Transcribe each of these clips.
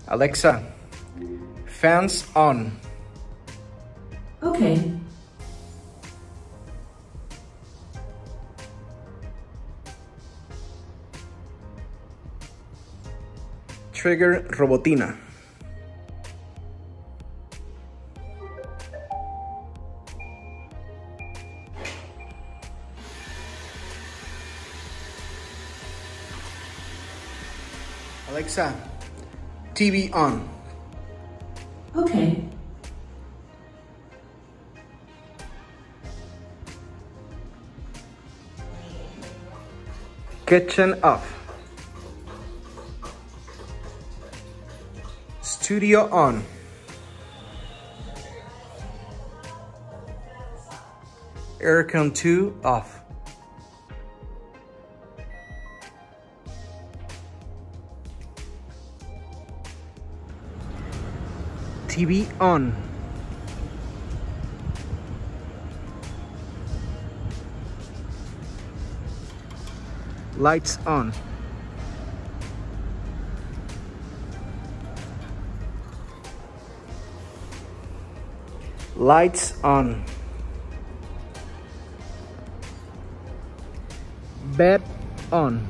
Alexa, fans on. Okay. Trigger Robotina. Alexa, TV on. Okay. Kitchen off. Studio on. Aircon 2 off. TV on. Lights on. Lights on. Bed on.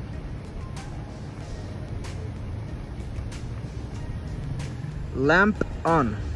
Lamp on.